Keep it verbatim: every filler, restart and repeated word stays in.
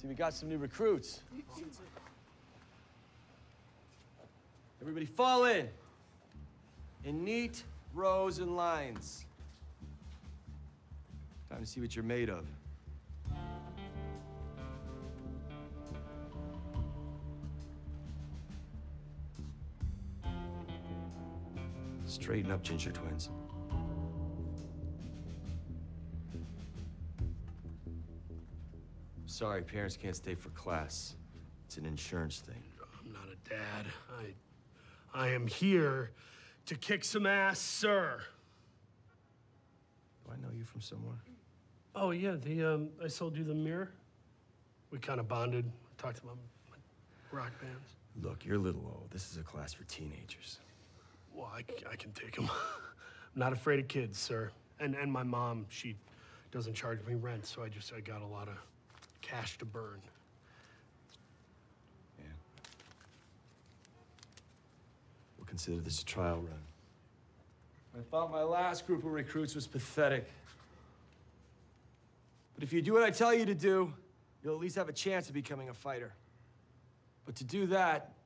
See, we got some new recruits. Everybody fall in. In neat rows and lines. Time to see what you're made of. Straighten up, Ginger Twins. Sorry, parents can't stay for class. It's an insurance thing. I'm not a dad. I, I am here to kick some ass, sir. Do I know you from somewhere? Oh yeah, the um, I sold you the mirror. We kind of bonded. Talked about my rock bands. Look, you're a little old. This is a class for teenagers. Well, I, I can take them. I'm not afraid of kids, sir. And and my mom, she doesn't charge me rent, so I just I got a lot of cash to burn. Yeah. We'll consider this a trial run. I thought my last group of recruits was pathetic. But if you do what I tell you to do, you'll at least have a chance of becoming a fighter. But to do that,